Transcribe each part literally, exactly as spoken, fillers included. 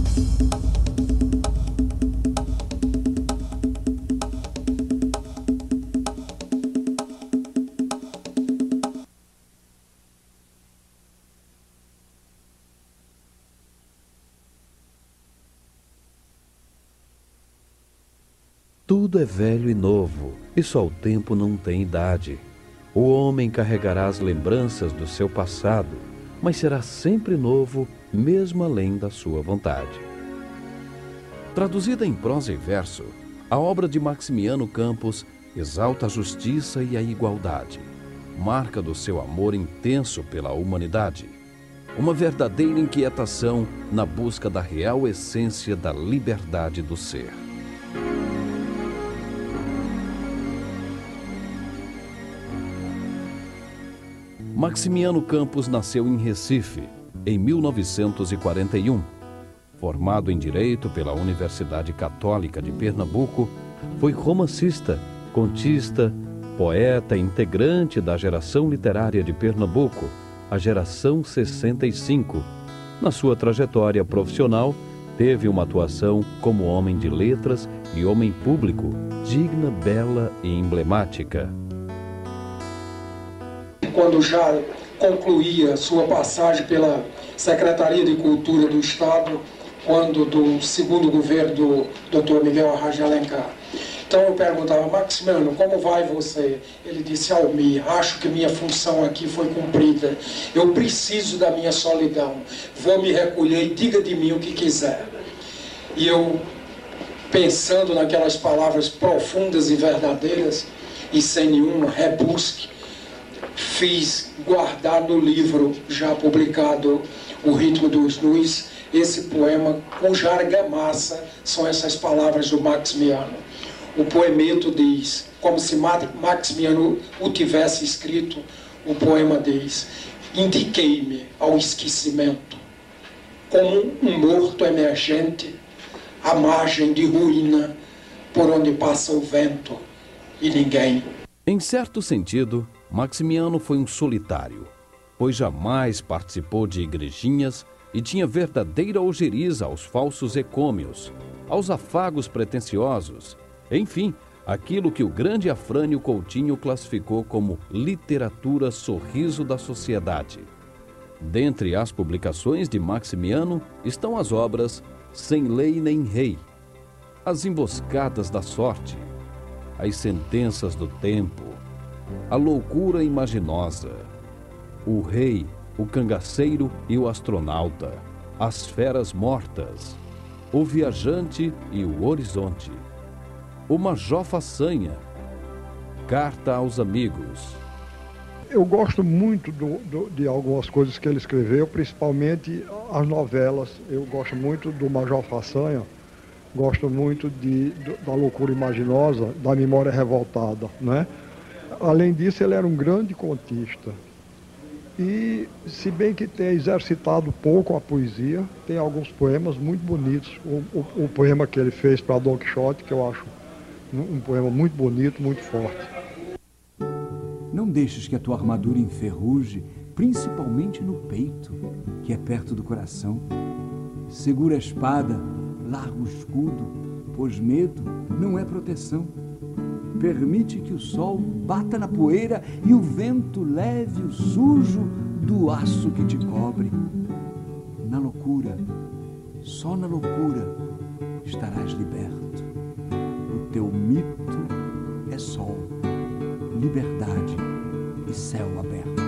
Tudo é velho e novo, e só o tempo não tem idade. O homem carregará as lembranças do seu passado, mas será sempre novo, mesmo além da sua vontade. Traduzida em prosa e verso, a obra de Maximiano Campos exalta a justiça e a igualdade, marca do seu amor intenso pela humanidade, uma verdadeira inquietação na busca da real essência da liberdade do ser. Maximiano Campos nasceu em Recife, em mil novecentos e quarenta e um. Formado em Direito pela Universidade Católica de Pernambuco, foi romancista, contista, poeta e integrante da geração literária de Pernambuco, a Geração sessenta e cinco. Na sua trajetória profissional, teve uma atuação como homem de letras e homem público, digna, bela e emblemática. Quando já concluía sua passagem pela Secretaria de Cultura do Estado, quando do segundo governo do doutor Miguel Arraes de Alencar. Então eu perguntava: Maximiano, como vai você? Ele disse: Almir, acho que minha função aqui foi cumprida. Eu preciso da minha solidão. Vou me recolher e diga de mim o que quiser. E eu, pensando naquelas palavras profundas e verdadeiras, e sem nenhum rebusque, fiz guardar no livro já publicado, O Ritmo dos Nus, esse poema cuja argamassa são essas palavras do Maximiano. O poemeto diz, como se Maximiano o tivesse escrito, o poema diz: indiquei-me ao esquecimento, como um morto emergente, à margem de ruína, por onde passa o vento e ninguém. Em certo sentido, Maximiano foi um solitário, pois jamais participou de igrejinhas e tinha verdadeira ojeriza aos falsos ecômios, aos afagos pretensiosos, enfim, aquilo que o grande Afrânio Coutinho classificou como literatura sorriso da sociedade. Dentre as publicações de Maximiano estão as obras Sem Lei Nem Rei, As Emboscadas da Sorte, As Sentenças do Tempo, A Loucura Imaginosa, O Rei, o Cangaceiro e o Astronauta, As Feras Mortas, O Viajante e o Horizonte, O Major Façanha, Carta aos Amigos. Eu gosto muito do, do, de algumas coisas que ele escreveu, principalmente as novelas. Eu gosto muito do Major Façanha, gosto muito de, do, da Loucura Imaginosa, da Memória Revoltada, né? Além disso, ele era um grande contista. E, se bem que tem exercitado pouco a poesia, tem alguns poemas muito bonitos. O, o, o poema que ele fez para Don Quixote, que eu acho um, um poema muito bonito, muito forte. Não deixes que a tua armadura enferruje, principalmente no peito, que é perto do coração. Segura a espada, larga o escudo, pois medo não é proteção. Permite que o sol bata na poeira e o vento leve o sujo do aço que te cobre. Na loucura, só na loucura, estarás liberto. O teu mito é sol, liberdade e céu aberto.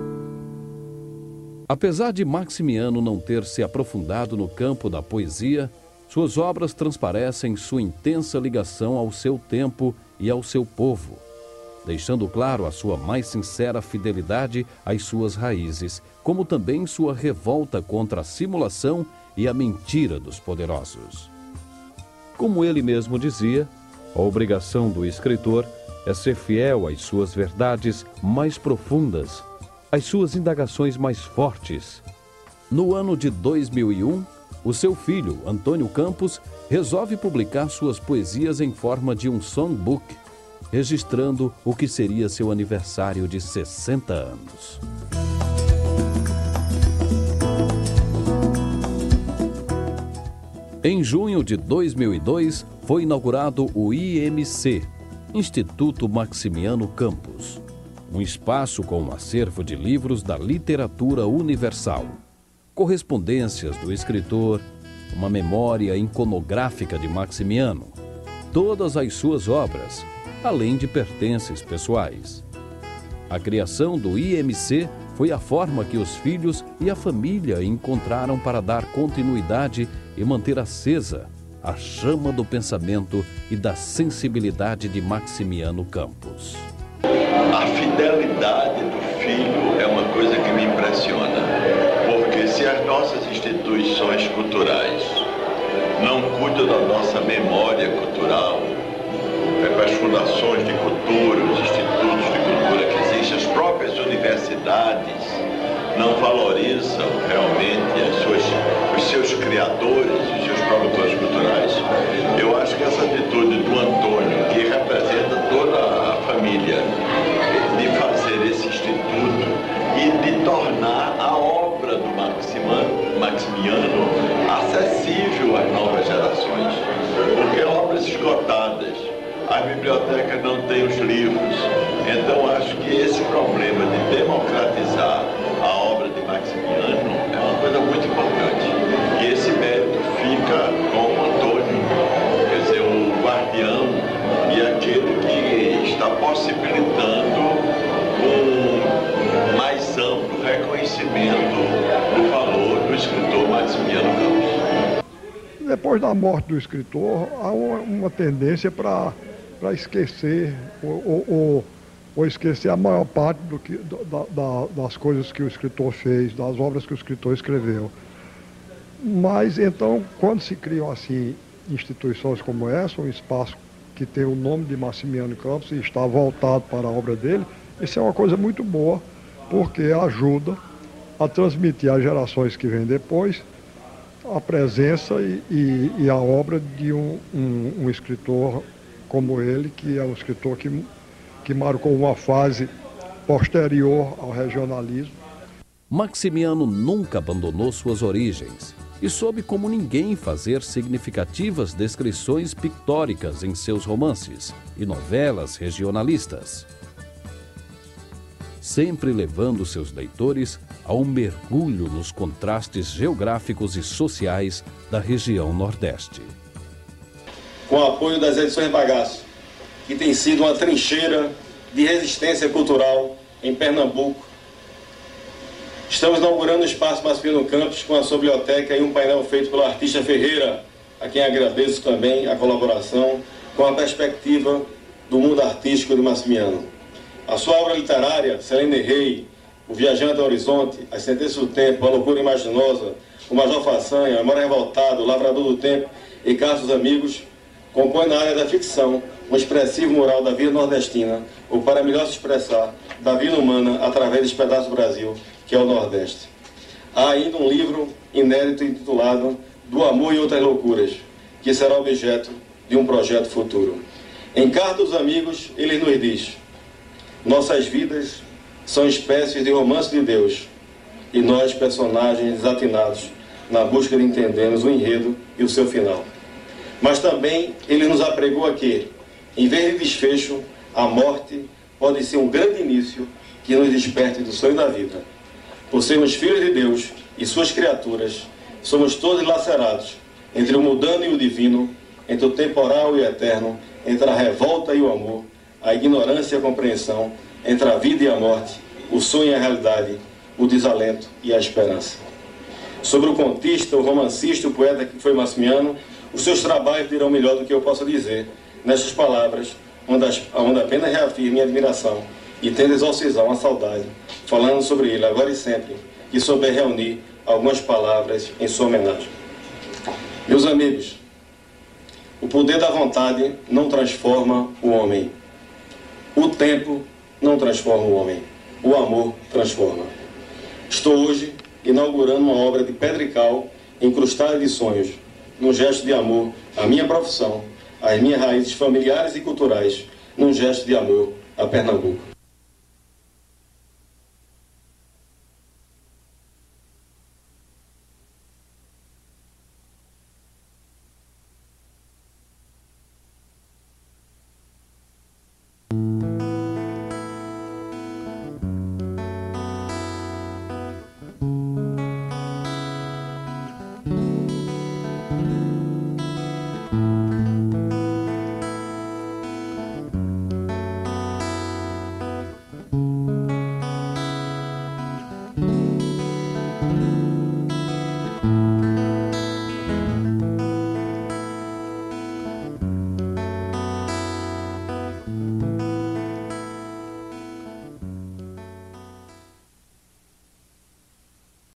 Apesar de Maximiano não ter se aprofundado no campo da poesia, suas obras transparecem sua intensa ligação ao seu tempo e ao seu povo, deixando claro a sua mais sincera fidelidade às suas raízes, como também sua revolta contra a simulação e a mentira dos poderosos. Como ele mesmo dizia, a obrigação do escritor é ser fiel às suas verdades mais profundas, às suas indagações mais fortes. No ano de dois mil e um, o seu filho, Antônio Campos, resolve publicar suas poesias em forma de um songbook, registrando o que seria seu aniversário de sessenta anos. Em junho de dois mil e dois, foi inaugurado o I M C, Instituto Maximiano Campos, um espaço com um acervo de livros da literatura universal, correspondências do escritor, uma memória iconográfica de Maximiano, todas as suas obras, além de pertences pessoais. A criação do I M C foi a forma que os filhos e a família encontraram para dar continuidade e manter acesa a chama do pensamento e da sensibilidade de Maximiano Campos. A fidelidade do filho é uma coisa que me impressiona, porque se as nossas instituições culturais não cuidam da nossa memória cultural, é, as fundações de cultura, os institutos de cultura que existem, as próprias universidades não valorizam realmente as suas, os seus criadores, os seus produtores culturais. Eu acho que essa atitude do Antônio, que representa toda a família, de fazer esse instituto e de tornar a obra do Maximiano, Maximiano acessível às novas gerações, porque obras esgotadas, as bibliotecas não têm os livros. Então acho que esse problema de democratizar a obra de Maximiano é uma coisa muito importante. E esse mérito fica com o Antônio, quer dizer, o guardião e aquele que está possibilitando um mais amplo reconhecimento do valor do escritor Maximiano Campos. Depois da morte do escritor, há uma, uma tendência para para esquecer ou, ou, ou, ou esquecer a maior parte do que, da, da, das coisas que o escritor fez, das obras que o escritor escreveu. Mas então, quando se criam assim instituições como essa, um espaço que tem o nome de Maximiano Campos e está voltado para a obra dele, isso é uma coisa muito boa, porque ajuda a transmitir às gerações que vêm depois a presença e, e, e a obra de um, um, um escritor como ele, que é um escritor que, que marcou uma fase posterior ao regionalismo. Maximiano nunca abandonou suas origens e soube como ninguém fazer significativas descrições pictóricas em seus romances e novelas regionalistas, sempre levando seus leitores a um mergulho nos contrastes geográficos e sociais da região Nordeste. Com o apoio das edições Bagaço, que tem sido uma trincheira de resistência cultural em Pernambuco, estamos inaugurando o Espaço Maximiano Campos com a sua biblioteca e um painel feito pelo artista Ferreira, a quem agradeço também a colaboração com a perspectiva do mundo artístico de Maximiano. A sua obra literária, Selene Rei, O Viajante ao Horizonte, As Sentenças do Tempo, A Loucura Imaginosa, O Major Façanha, A Memória Revoltada, O Lavrador do Tempo e Casos Amigos, compõe na área da ficção um expressivo mural da vida nordestina, ou para melhor se expressar, da vida humana através desse pedaço do Brasil, que é o Nordeste. Há ainda um livro inédito intitulado Do Amor e Outras Loucuras, que será objeto de um projeto futuro. Em Carta dos Amigos, ele nos diz: nossas vidas são espécies de romance de Deus, e nós, personagens desatinados, na busca de entendermos o enredo e o seu final. Mas também ele nos apregou a que, em vez de desfecho, a morte pode ser um grande início que nos desperte do sonho da vida. Por sermos filhos de Deus e suas criaturas, somos todos lacerados entre o mundano e o divino, entre o temporal e o eterno, entre a revolta e o amor, a ignorância e a compreensão, entre a vida e a morte, o sonho e a realidade, o desalento e a esperança. Sobre o contista, o romancista, o poeta que foi Maximiano, os seus trabalhos dirão melhor do que eu possa dizer nestas palavras, onde, as, onde apenas reafirmo minha admiração e tendo exorcizar uma saudade, falando sobre ele agora e sempre, que souber reunir algumas palavras em sua homenagem. Meus amigos, o poder da vontade não transforma o homem. O tempo não transforma o homem. O amor transforma. Estou hoje inaugurando uma obra de pedra e cal incrustada de sonhos, num gesto de amor à minha profissão, às minhas raízes familiares e culturais, num gesto de amor a Pernambuco.